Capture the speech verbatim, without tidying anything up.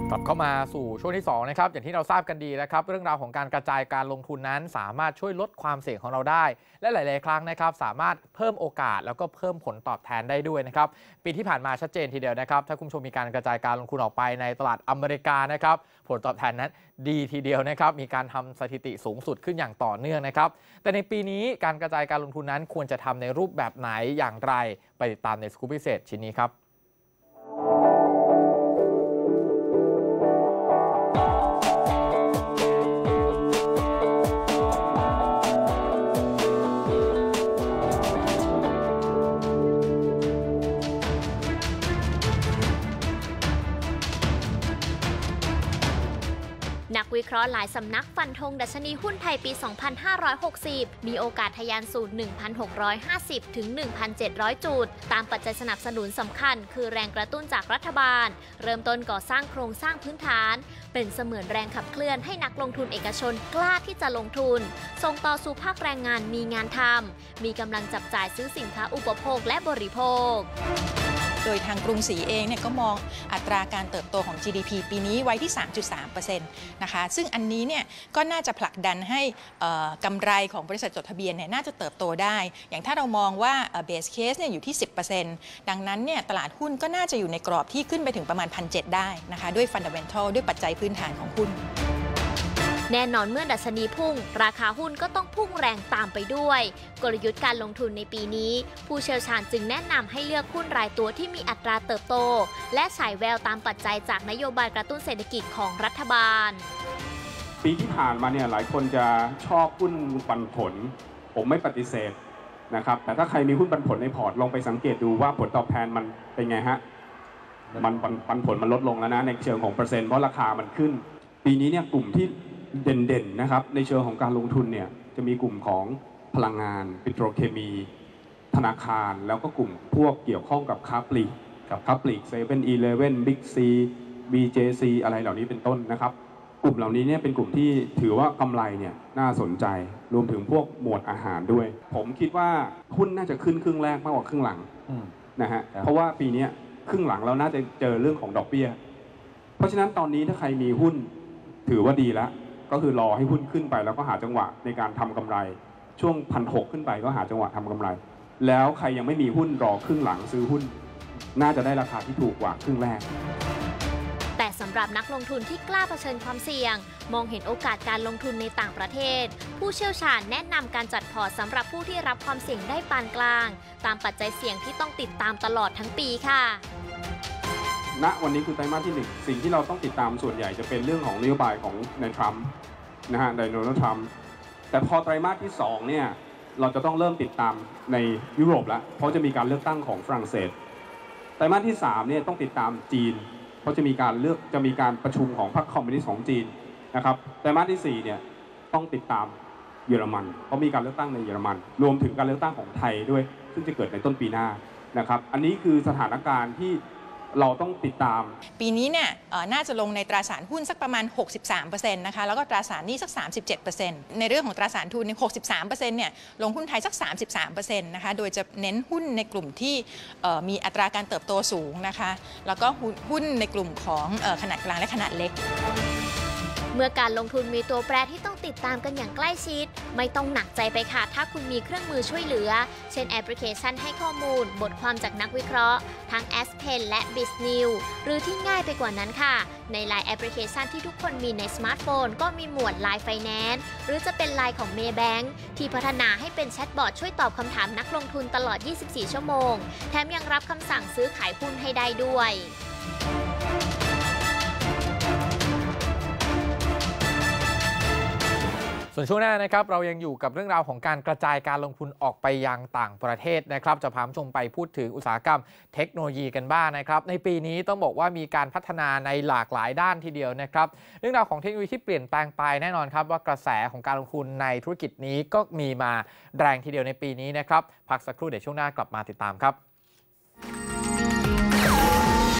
กลับเข้ามาสู่ช่วงที่สองนะครับอย่างที่เราทราบกันดีนะครับเรื่องราวของการกระจายการลงทุนนั้นสามารถช่วยลดความเสี่ยงของเราได้และหลายๆครั้งนะครับสามารถเพิ่มโอกาสแล้วก็เพิ่มผลตอบแทนได้ด้วยนะครับปีที่ผ่านมาชัดเจนทีเดียวนะครับถ้าคุณผู้ชมมีการกระจายการลงทุนออกไปในตลาดอเมริกานะครับผลตอบแทนนั้นดีทีเดียวนะครับมีการทำสถิติสูงสุดขึ้นอย่างต่อเนื่องนะครับแต่ในปีนี้การกระจายการลงทุนนั้นควรจะทำในรูปแบบไหนอย่างไรไปติดตามในสกู๊ปพิเศษชิ้นนี้ครับนักวิเคราะห์หลายสำนักฟันธงดัชนีหุ้นไทยปี สองพันห้าร้อยหกสิบ มีโอกาสทะยานสู่ หนึ่งพันหกร้อยห้าสิบ ถึง หนึ่งพันเจ็ดร้อย จุด ตามปัจจัยสนับสนุนสำคัญคือแรงกระตุ้นจากรัฐบาล เริ่มต้นก่อสร้างโครงสร้างพื้นฐาน เป็นเสมือนแรงขับเคลื่อนให้นักลงทุนเอกชนกล้าที่จะลงทุน ส่งต่อสู่ภาคแรงงานมีงานทำ มีกำลังจับจ่ายซื้อสินค้าอุปโภคและบริโภคโดยทางกรุงศรีเองเนี่ยก็มองอัตราการเติบโตของ จี ดี พี ปีนี้ไว้ที่ สามจุดสามเปอร์เซ็นต์ นะคะซึ่งอันนี้เนี่ยก็น่าจะผลักดันให้กำไรของบริษัทจดทะเบียนเนี่ยน่าจะเติบโตได้อย่างถ้าเรามองว่าเบสเคสเนี่ยอยู่ที่ สิบเปอร์เซ็นต์ ดังนั้นเนี่ยตลาดหุ้นก็น่าจะอยู่ในกรอบที่ขึ้นไปถึงประมาณ หนึ่งพันเจ็ดร้อย ได้นะคะด้วยฟันดัมเมนทัลด้วยปัจจัยพื้นฐานของหุ้นแน่นอนเมื่อดัชนีพุ่งราคาหุ้นก็ต้องพุ่งแรงตามไปด้วยกลยุทธ์การลงทุนในปีนี้ผู้เชี่ยวชาญจึงแนะนำให้เลือกหุ้นรายตัวที่มีอัตราเติบโตและฉายแววตามปัจจัยจากนโยบายกระตุ้นเศรษฐกิจของรัฐบาลปีที่ผ่านมาเนี่ยหลายคนจะชอบหุ้นปันผลผมไม่ปฏิเสธนะครับแต่ถ้าใครมีหุ้นปันผลในพอร์ตลองไปสังเกตดูว่าผลตอบแทนมันเป็นไงฮะมันปันผลมันลดลงแล้วนะในเชิงของเปอร์เซ็นต์เพราะราคามันขึ้นปีนี้เนี่ยกลุ่มที่เด่นๆนะครับในเชิงของการลงทุนเนี่ยจะมีกลุ่มของพลังงานปิโตรเคมีธนาคารแล้วก็กลุ่มพวกเกี่ยวข้องกับค้าปลีกกับค้าปลีกเซเว่นอีเลฟเว่นบิ๊กซีบีเจซีอะไรเหล่านี้เป็นต้นนะครับกลุ่มเหล่านี้เนี่ยเป็นกลุ่มที่ถือว่ากำไรเนี่ยน่าสนใจรวมถึงพวกหมวดอาหารด้วยผมคิดว่าหุ้นน่าจะขึ้นครึ่งแรกมากกว่าครึ่งหลังนะฮะเพราะว่าปีนี้ครึ่งหลังเราน่าจะเจอเรื่องของดอกเบี้ยเพราะฉะนั้นตอนนี้ถ้าใครมีหุ้นถือว่าดีแล้วก็คือรอให้หุ้นขึ้นไปแล้วก็หาจังหวะในการทำกำไรช่วงพันหกขึ้นไปก็หาจังหวะทำกำไรแล้วใครยังไม่มีหุ้นรอครึ่งหลังซื้อหุ้นน่าจะได้ราคาที่ถูกกว่าครึ่งแรกแต่สำหรับนักลงทุนที่กล้าเผชิญความเสี่ยงมองเห็นโอกาสการลงทุนในต่างประเทศผู้เชี่ยวชาญแนะนำการจัดพอร์ตสำหรับผู้ที่รับความเสี่ยงได้ปานกลางตามปัจจัยเสี่ยงที่ต้องติดตามตลอดทั้งปีค่ะณวันนี้คือไตรมาสที่หนึ่งสิ่งที่เราต้องติดตามส่วนใหญ่จะเป็นเรื่องของนโยบายของนายทรัมป์นะฮะนายโดนัลด์ทรัมป์แต่พอไตรมาสที่สองเนี่ยเราจะต้องเริ่มติดตามในยุโรปแล้วเพราะจะมีการเลือกตั้งของฝรั่งเศสไตรมาสที่สามเนี่ยต้องติดตามจีนเพราะจะมีการเลือกจะมีการประชุมของพรรคคอมมิวนิสต์ของจีนนะครับไตรมาสที่สี่เนี่ยต้องติดตามเยอรมันเพราะมีการเลือกตั้งในเยอรมันรวมถึงการเลือกตั้งของไทยด้วยซึ่งจะเกิดในต้นปีหน้านะครับอันนี้คือสถานการณ์ที่เราต้องติดตามปีนี้เนี่ยน่าจะลงในตราสารหุ้นสักประมาณ หกสิบสามเปอร์เซ็นต์ นะคะแล้วก็ตราสารหนี้สัก สามสิบเจ็ดเปอร์เซ็นต์ ในเรื่องของตราสารทุนใน หกสิบสามเปอร์เซ็นต์ เนี่ยลงหุ้นไทยสัก สามสิบสามเปอร์เซ็นต์ นะคะโดยจะเน้นหุ้นในกลุ่มที่มีอัตราการเติบโตสูงนะคะแล้วก็หุ้นในกลุ่มของขนาดกลางและขนาดเล็กเมื่อการลงทุนมีตัวแปรที่ต้องติดตามกันอย่างใกล้ชิดไม่ต้องหนักใจไปค่ะถ้าคุณมีเครื่องมือช่วยเหลือเช่นแอปพลิเคชันให้ข้อมูลบทความจากนักวิเคราะห์ทั้ง Aspen และ BizNews หรือที่ง่ายไปกว่านั้นค่ะใน ไลน์ แอปพลิเคชันที่ทุกคนมีในสมาร์ทโฟนก็มีหมวด ไลน์ Finance หรือจะเป็น ไลน์ ของ Maybank ที่พัฒนาให้เป็นแชทบอทช่วยตอบคำถามนักลงทุนตลอด ยี่สิบสี่ ชั่วโมงแถมยังรับคำสั่งซื้อขายหุ้นให้ได้ด้วยส่วนช่วงหน้านะครับเรายังอยู่กับเรื่องราวของการกระจายการลงทุนออกไปยังต่างประเทศนะครับจะพาผู้ชมไปพูดถึงอุตสาหกรรมเทคโนโลยีกันบ้าง นะครับในปีนี้ต้องบอกว่ามีการพัฒนาในหลากหลายด้านทีเดียวนะครับเรื่องราวของเทคโนโลยีที่เปลี่ยนแปลงไปแน่นอนครับว่ากระแสของการลงทุนในธุรกิจนี้ก็มีมาแรงทีเดียวในปีนี้นะครับพักสักครู่เดี๋ยวช่วงหน้ากลับมาติดตามครับ